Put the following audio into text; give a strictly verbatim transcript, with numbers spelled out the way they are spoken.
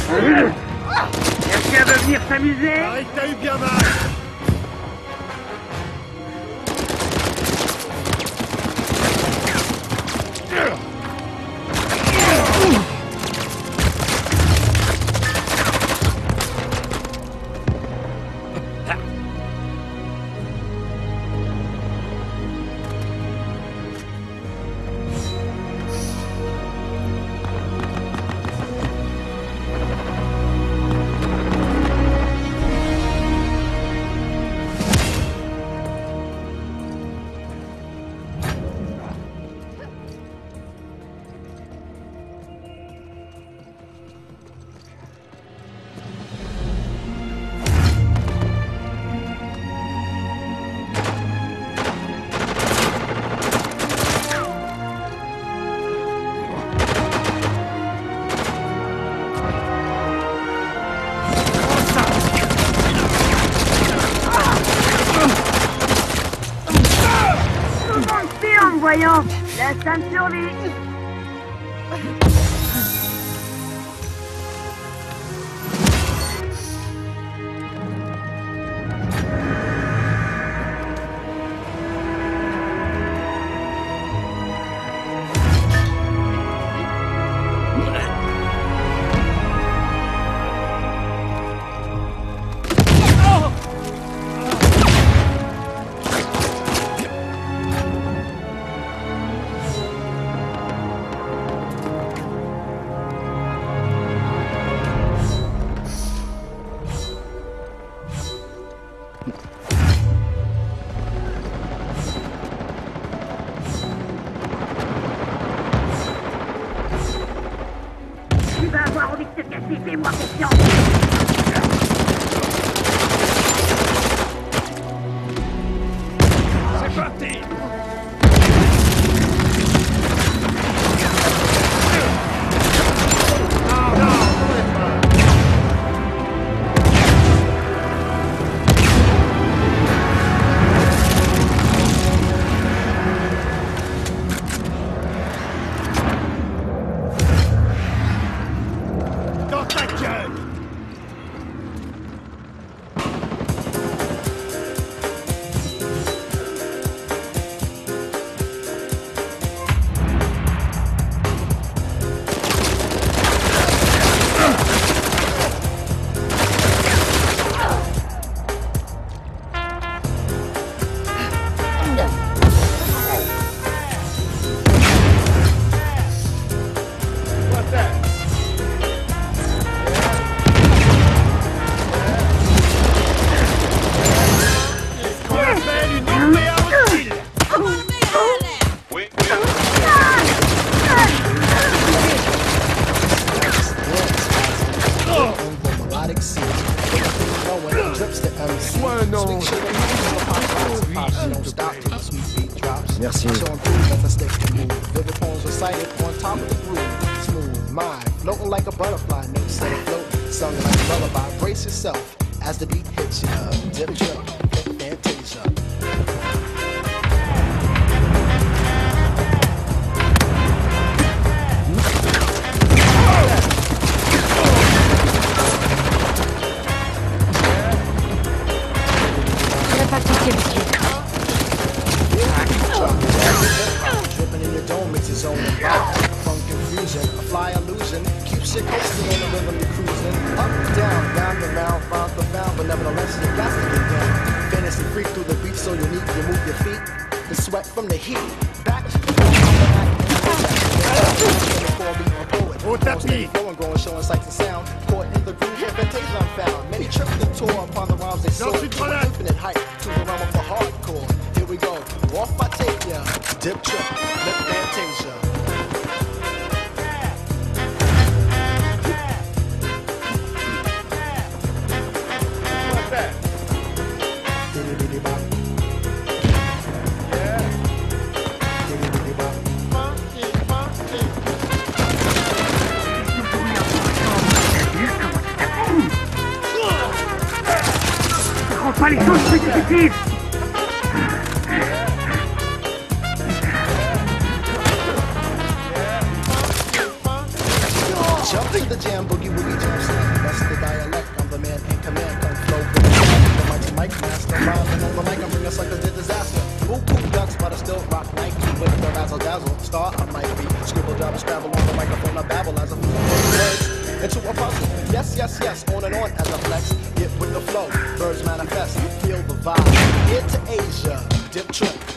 Quelqu'un veut venir s'amuser? Pareil que t'as eu bien mal. Voyons, la scène survie. Tu vas avoir envie de te casser, fais-moi confiance. C'est parti. Merci. Floating like a butterfly, no set afloat, sung like a lullaby. Brace yourself as the beat hits you. Dip, drip, Fantasia. Dripping in your dome makes its own vibe. From confusion, a fly illusion keeps you coasting on the rhythm you're cruising. Up, down, round and round, found profound, but nevertheless you got to get down. Fantasy freak through the beat so unique, you move your feet. The sweat from the heat. Back to the Au tapis. Flowing, growing, showing sights and sound. Caught in the groove, yeah, Fantasia I'm found. Many tripped the tour upon the rhymes they sold. Infinite height to the realm of the hardcore. Here we go, off I take ya. Dip, trip, lip, Fantasia. Pas les choses plus difficiles. Jumping to the jam, boogie woogie jam slam. That's the dialect, I'm the man in command. Come flow with the mic, the mighty mic master. Rhyming on the mic, I'm bringing suckers to disaster. Boo poop ducks, but I still rock Nike with the razzle dazzle. Star I might be. Scribble, jabble, scrabble on the microphone. I babble as I move words into a puzzle. Yes, yes, yes, on and on as I flex. Get with the flow, birds manifest. Feel the vibe. Here to Asia, dip trip.